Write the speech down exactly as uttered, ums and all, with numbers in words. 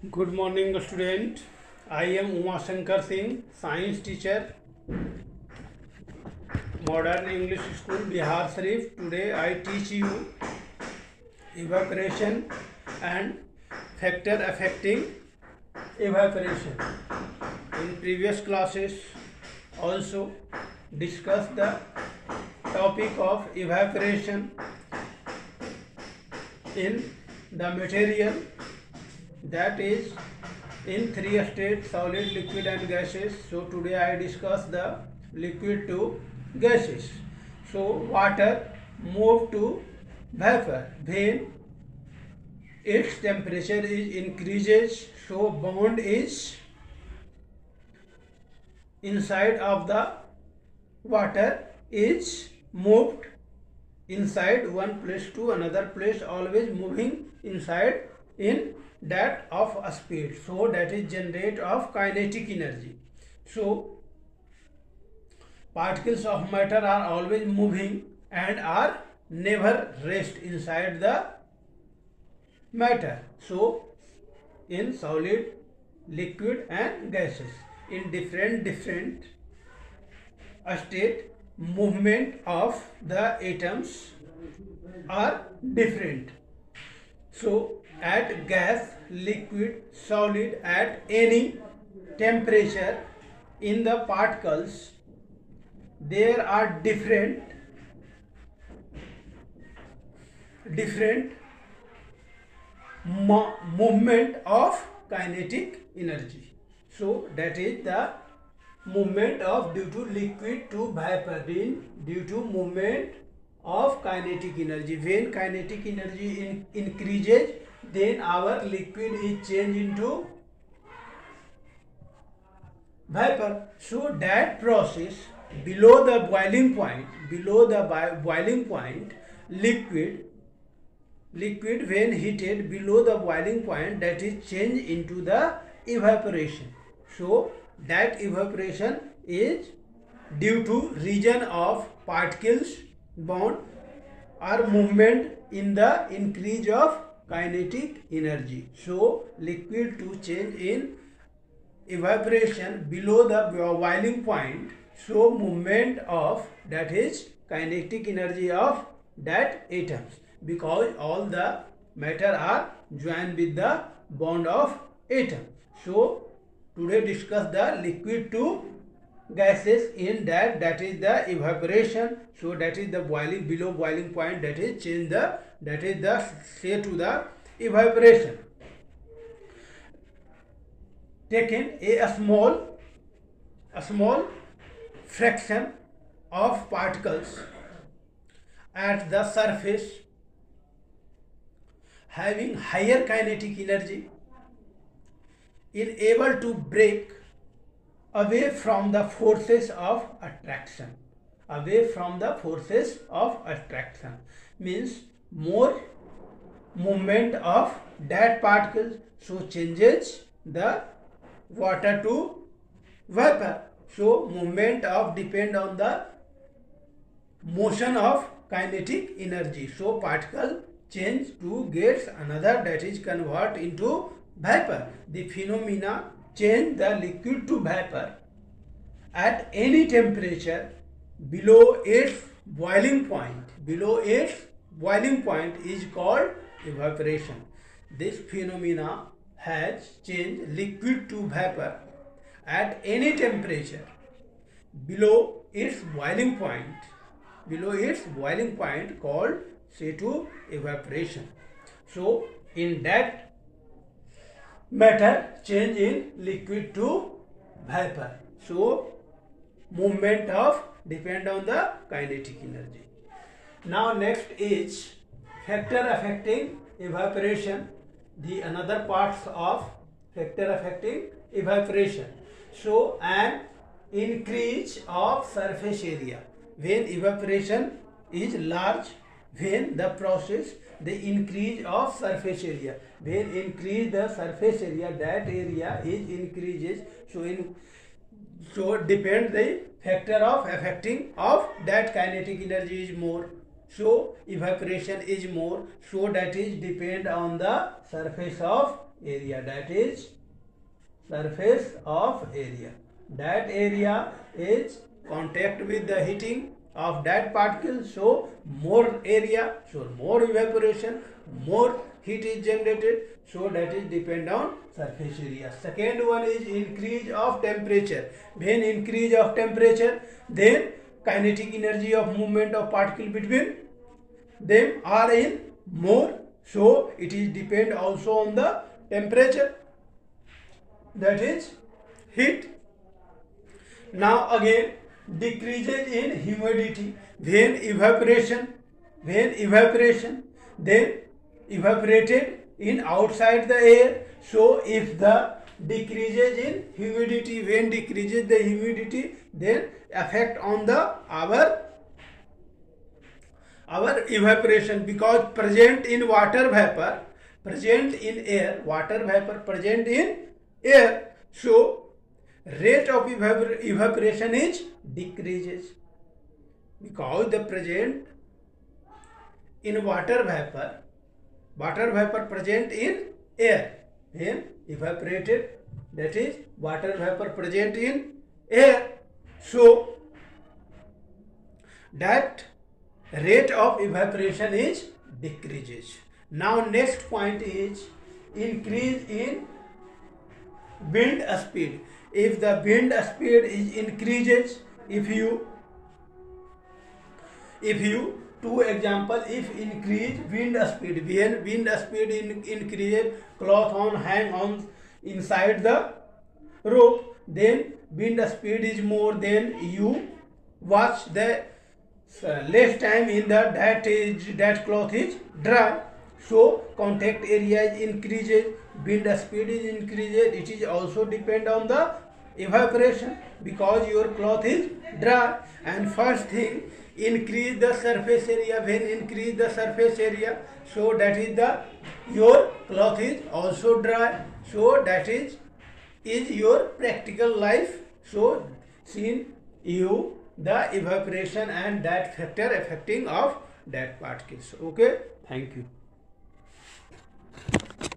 Good morning, student. I am Uma Shankar Singh, science teacher, Modern English School, Bihar Sharif. Today I teach you evaporation and factor affecting evaporation. In previous classes, also discussed the topic of evaporation in the material, that is in three states: solid, liquid and gases. So today I discuss the liquid to gases. So water move to vapor when its temperature is increases, so bond is inside of the water is moved inside one place to another place, always moving inside in that of a speed. So that is generate of kinetic energy. So particles of matter are always moving and are never rest inside the matter. So in solid, liquid and gases, in different different state, movement of the atoms are different. So at gas, liquid, solid, at any temperature in the particles, there are different different mo movement of kinetic energy. So that is the movement of due to liquid to vapor, in due to movement of kinetic energy. When kinetic energy in, increases, then our liquid is changed into vapor. So that process below the boiling point, below the boiling point, liquid liquid when heated below the boiling point, that is changed into the evaporation. So that evaporation is due to region of particles bond or movement in the increase of kinetic energy. So liquid to change in evaporation below the boiling point, so movement of, that is kinetic energy of that atoms, because all the matter are joined with the bond of atom. So today discuss the liquid to gases, in that that is the evaporation. So that is the boiling below boiling point, that is change the, that is the say to the evaporation. Taken a small a small fraction of particles at the surface having higher kinetic energy is able to break away from the forces of attraction. Away from the forces of attraction means more movement of that particles, so changes the water to vapor. So movement of depend on the motion of kinetic energy. So particle change to gets another, that is convert into vapor. The phenomena change the liquid to vapor at any temperature below its boiling point. Below its boiling point is called evaporation. This phenomena has changed liquid to vapor at any temperature below its boiling point. Below its boiling point called say to evaporation. So in that matter change in liquid to vapor. So movement of depend on the kinetic energy. Now next is factor affecting evaporation, the another parts of factor affecting evaporation. So an increase of surface area, when evaporation is large, when the process the increase of surface area, when increase the surface area, that area is increases. So in so depend the factor of affecting of that kinetic energy is more. so evaporation is more, so that is depend on the surface of area, that is surface of area. That area is contact with the heating of that particle, so more area, so more evaporation, more heat is generated, so that is depend on surface area. Second one is increase of temperature. When increase of temperature, then kinetic energy of movement of particle between them are in more, so it is depend also on the temperature, that is heat. Now again decreases in humidity. When evaporation, when evaporation, then evaporated in outside the air, so if the decreases in humidity, when decreases the humidity, then affect on the our our evaporation, because present in water vapor, present in air, water vapor present in air, so rate of evapor evaporation is decreases, because the present in water vapor, water vapor present in air, when evaporated, that is water vapor present in air, so that rate of evaporation is decreases. Now next point is increase in wind speed. If the wind speed is increases, if you if you two example, if increase wind speed, when wind speed in, increases, cloth on hang on inside the rope, then wind speed is more, then you watch the uh, less time in the that is that cloth is dry, so contact area is increases, wind speed is increases, it is also depend on the evaporation, because your cloth is dry. And first thing, increase the surface area. When increase the surface area, so that is the your cloth is also dry, so that is is your practical life, so seen you the evaporation and that factor affecting of that particles. Okay, thank you.